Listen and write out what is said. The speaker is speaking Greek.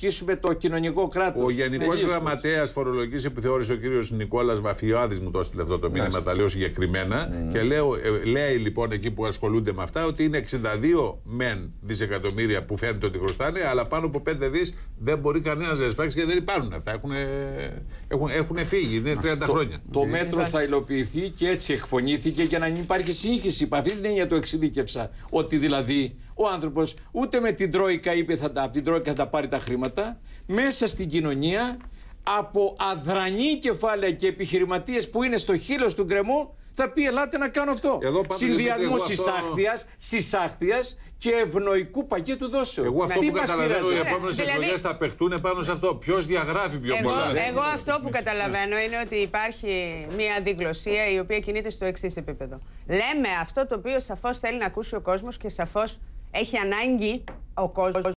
ασκήσουμε το κοινωνικό κράτος. Ο Γενικός Γραμματέας Φορολογικής Επιθεώρησης, ο κύριος Νικόλας Βαφιάδης, μου το έστειλε αυτό το μήνυμα, τα λέω συγκεκριμένα. Και λέει λοιπόν εκεί που ασχολούνται με αυτά ότι είναι 62 μεν δισεκατομμύρια που φαίνεται ότι χρωστάνε, αλλά πάνω από 5 δις δεν μπορεί κανένας να εισπράξει και δεν υπάρχουν αυτά. Έχουν φύγει, είναι 30 χρόνια. Το μέτρο θα υλοποιηθεί και έτσι εκφωνήθηκε για να μην υπάρχει σύγχυση. Από αυτή την έννοια το εξειδίκευσα. Ότι δηλαδή ο άνθρωπος ούτε με την Τρόικα είπε από την Τρόικα θα τα πάρει τα χρήματα, μέσα στην κοινωνία από αδρανή κεφάλαια και επιχειρηματίες που είναι στο χείλος του γκρεμού θα πει ελάτε να κάνω αυτό. Συνδυασμός συσάχθειας και ευνοϊκού πακέτου δώσεων. Εγώ αυτό που καταλαβαίνω, οι επόμενες εκλογές θα παιχτούν πάνω σε αυτό. Ποιος διαγράφει πιο πολλά. Εγώ αυτό που καταλαβαίνω είναι ότι υπάρχει μια αντιγλωσσία η οποία κινείται στο εξής επίπεδο. Λέμε αυτό το οποίο σαφώς θέλει να ακούσει ο κόσμος και σαφώς έχει ανάγκη ο κόσμος.